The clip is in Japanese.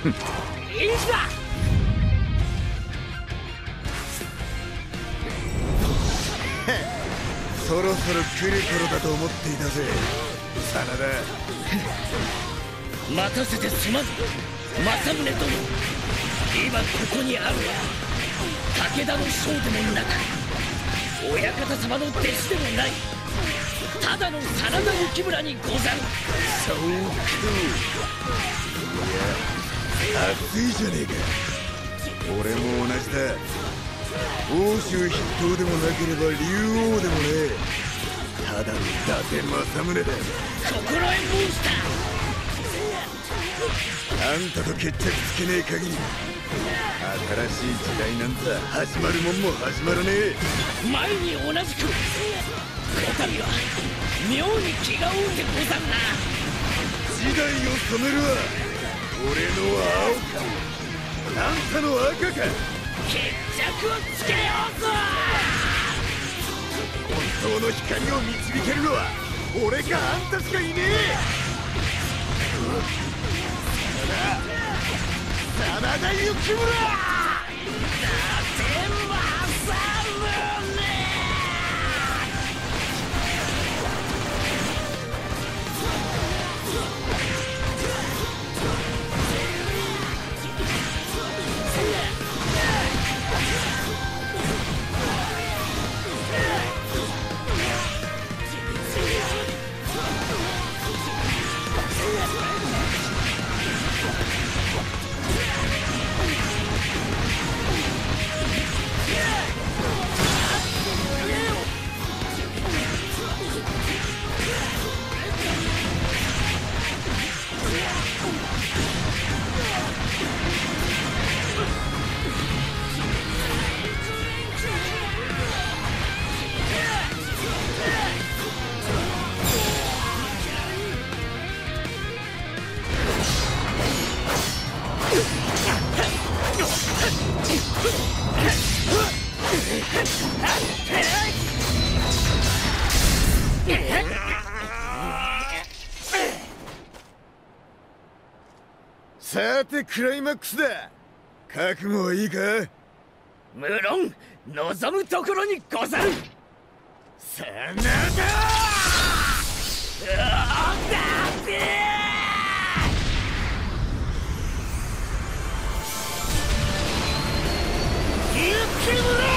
いざそろそろ来る頃だと思っていたぜ真田。 待たせてすまん政宗殿。今ここにあるは武田の将でもなく親方様の弟子でもないただの真田幸村にござる。 そうか。いや熱いじゃねえか。俺も同じだ。欧州筆頭でもなければ竜王でもねえ。ただの伊達政宗だ。 心得申した。 あんたと決着つけねえ限り新しい時代なんざ始まるもんも始まらねえ。 前に同じくこたびは妙に気が合うてござるな。 時代を染めるは俺のは青かあんたの赤か。 決着をつけようぞ。 本当の光を導けるのは俺かあんたしかいねえ。真田幸村。さてクライマックスだ。覚悟はいいか。 無論望むところにござる。 真田。 幸村。